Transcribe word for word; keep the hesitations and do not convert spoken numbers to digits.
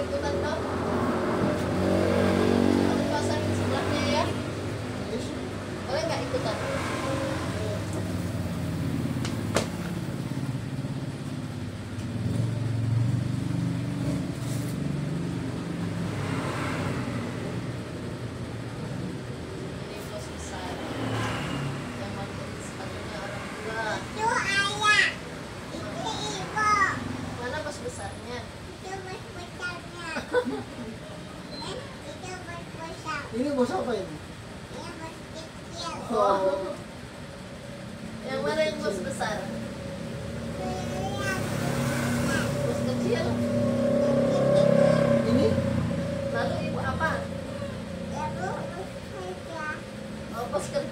ikutan toh? Aku pasang sebelahnya ya. Boleh nggak ikutan? Ini bos besar yang bantuin sepatunya orang tua. Itu ayah, itu ibu, Mana bos besarnya? itu bos besarnya. Eh, itu bos besar, Ini bos apa ini? ini bos kecil. Oh. Yang mana yang bos besar? Lihat, Bos kecil. Ini? Lalu ibu apa? ibu bos kerja. Oh, bos kecil.